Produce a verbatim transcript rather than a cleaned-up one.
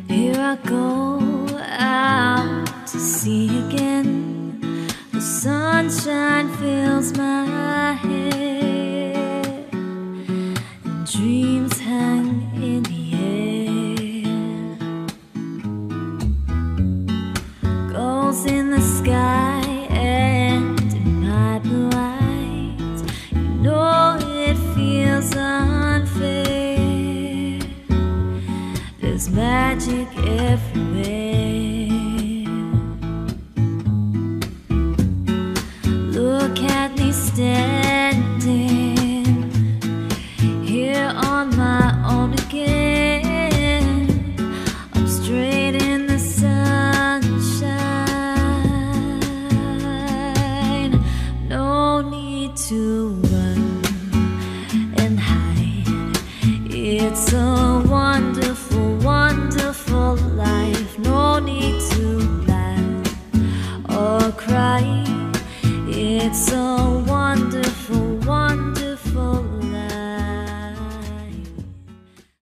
Here I go out to sea again. The sunshine fills my head, and dreams hang in the air. Gulls in the sky and in my blue eyes, you know it feels unfair. There's magic everywhere. Look at me standing here on my own again. I'm straight in the sunshine. No need to run and hide. It's a wonderful, wonderful life. No need to laugh or cry. It's so